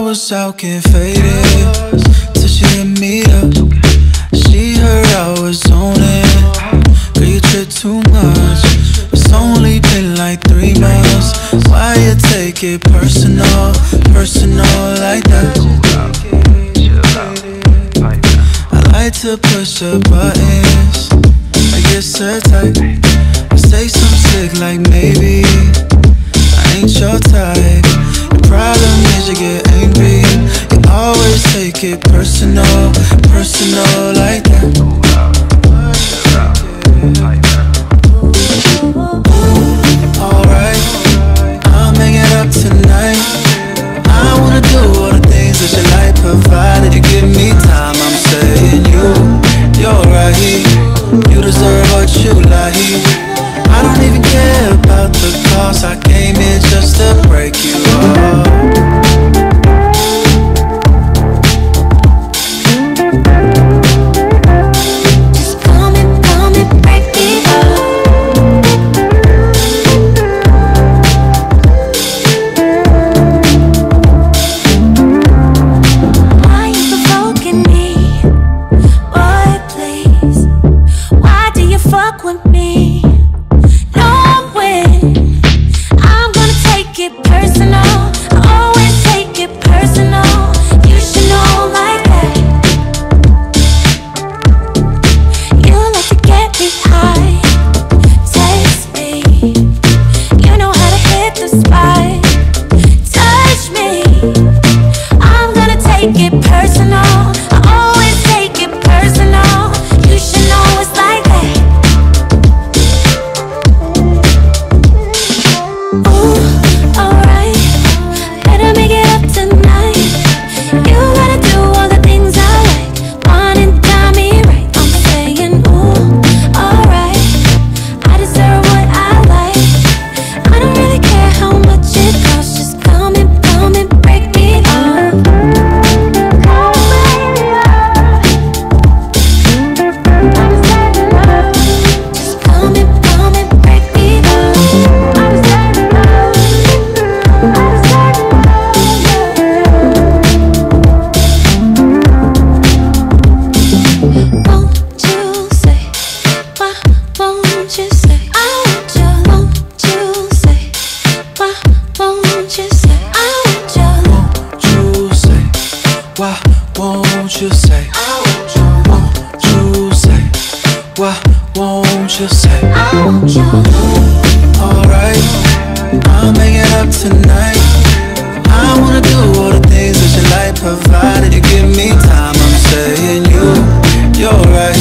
was out getting faded till she hit me up. She heard I was on it. Girl, you trip too much. It's only been like 3 months. Why you take it personal, personal like that? I like to push the buttons, I get so tight. I say some slick like maybe I ain't your type. The problem is you get angry. You always take it personal, personal like that. Alright, I'll make it up tonight. I wanna do all the things that you like, provided you give me time. I'm saying you're right. You deserve what you like. I don't even care about the cost. I came here just to break you off.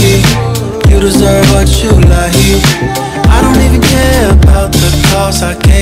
I don't even care about the cost. I can't